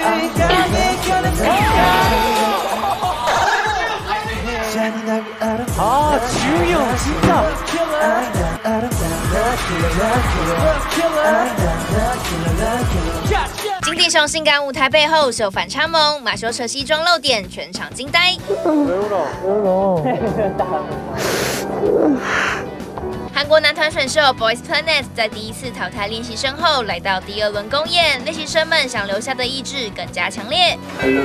아, 지웅이 형 진짜. 金地雄性感舞台背后秀反差萌，马修扯西装露点，全场惊呆。韩国男团选秀 Boys Planet 在第一次淘汰练习生后，来到第2轮公演，练习生们想留下的意志更加强烈。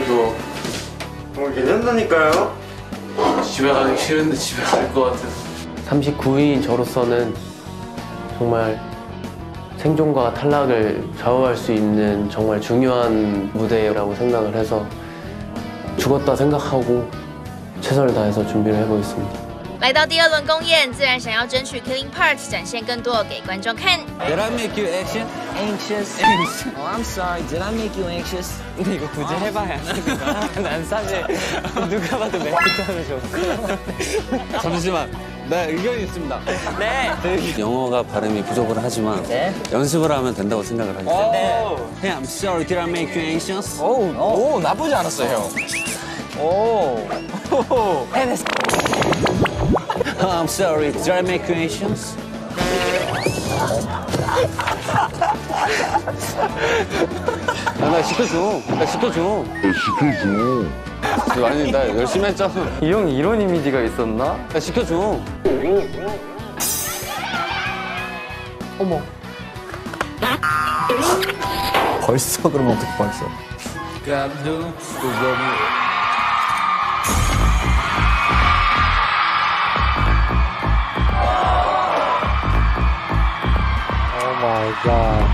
괜찮다니까요. 집에 가기 싫은데 집에 갈 것 같아서. 39위인 저로서는 정말 생존과 탈락을 좌우할 수 있는 정말 중요한 무대라고 생각을 해서 죽었다 생각하고 최선을 다해서 준비를 해보겠습니다. 来到第2轮公演，自然想要争取 Killing Parts， 展现更多给观众看。 Did I make you anxious? Oh, I'm sorry. Did I make you anxious? 근데 이거 굳이 해봐야 하는 난 사실 누가 봐도 메이크업을 좋고. 잠시만, 나 의견이 있습니다. 네. 영어가 발음이 부족을 하지만 연습을 하면 된다고 생각을 하기 때문에. Hey, I'm sorry. Did I make you anxious? 오, 나쁘지 않았어요, 형. 오. 해냈어. I'm sorry. Did I make you anxious? 나 시켜줘. 나 시켜줘. 아니, 나 열심히 했잖아. 이 형이 이런 이미지가 있었나? 나 시켜줘. 어머. 벌써 그러면 어떻게 벌써? 오 마이 갓.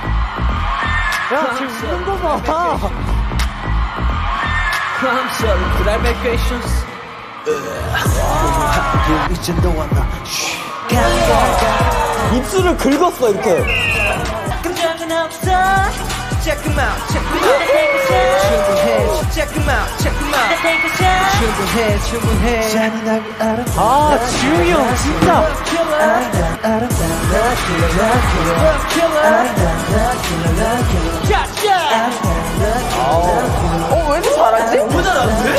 야, 지금 웃는 거 봐. I'm sorry. Did I make you anxious? 입술을 긁었어, 이렇게. 아, 지웅이 형 진짜. 왜 이렇게 잘하지? 너무 잘하는데?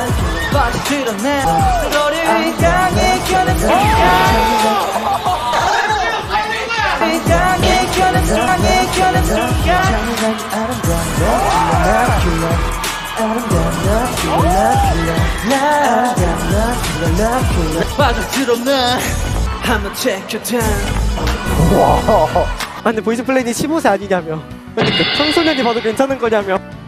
빠져들었나? 한번 check your time. 아, 근데 보이즈 플레이니 15세 아니냐며. 근데 그 청소년이 봐도 괜찮은 거냐며.